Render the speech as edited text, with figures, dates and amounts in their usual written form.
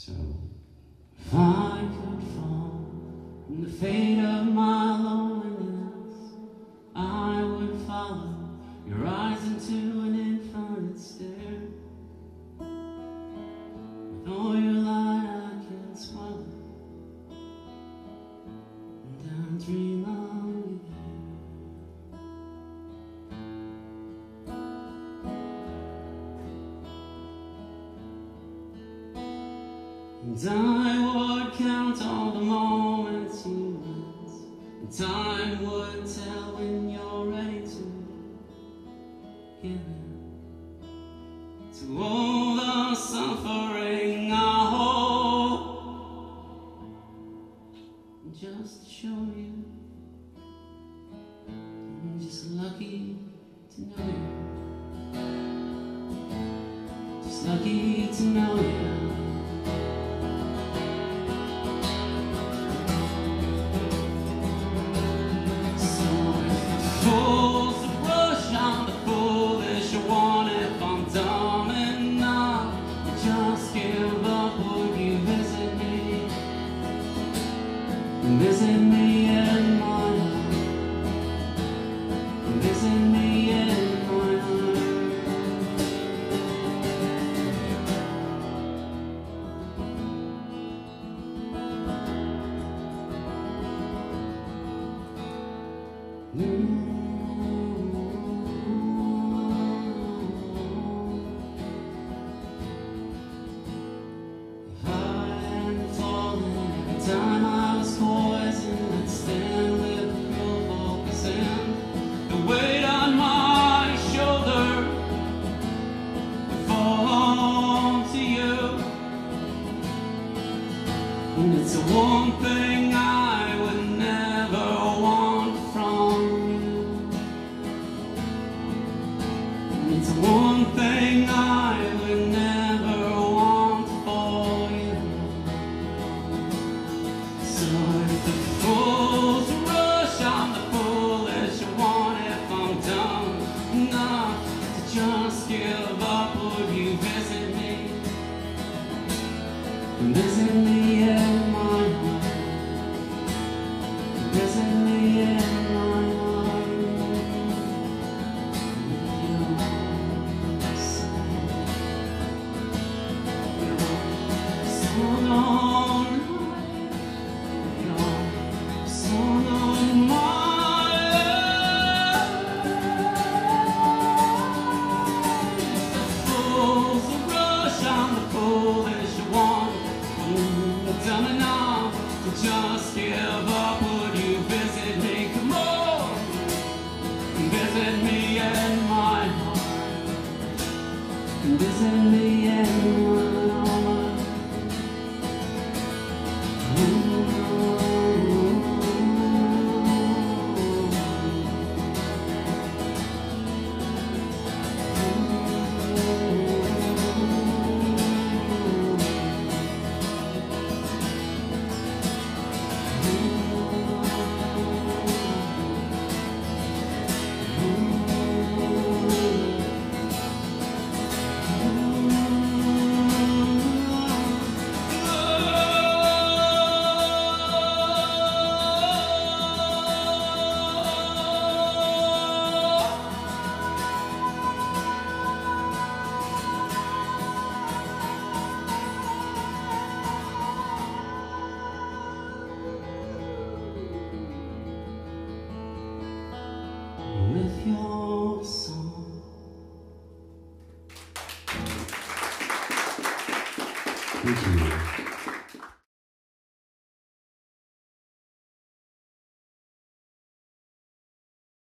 So if I could fall in the fate of my loneliness, I would follow your eyes into an infinite stare. With all your light I can swallow, and I'll dream of you there. And I would count all the moments you miss, and time would tell when you're ready to give in to all the suffering I hold. And just to show you, I'm just lucky to know you, just lucky to know you. Visit me in my heart, visit me in my heart. If I hadn't fallen every time I was poisoned, I'd stand with a cruel focus and the weight on my shoulder would fall onto you. And it's the one thing I would never want from you. And it's the one thing I would never want for you. So if the fools rush, I'm the foolish one. If I'm dumb enough to just give up, would you visit me? Visit me in my heart, visit me in my heart. You're so long. Done enough to just give up, would you visit me? Come on, visit me in my heart, visit me in my heart. With your song. Thank you.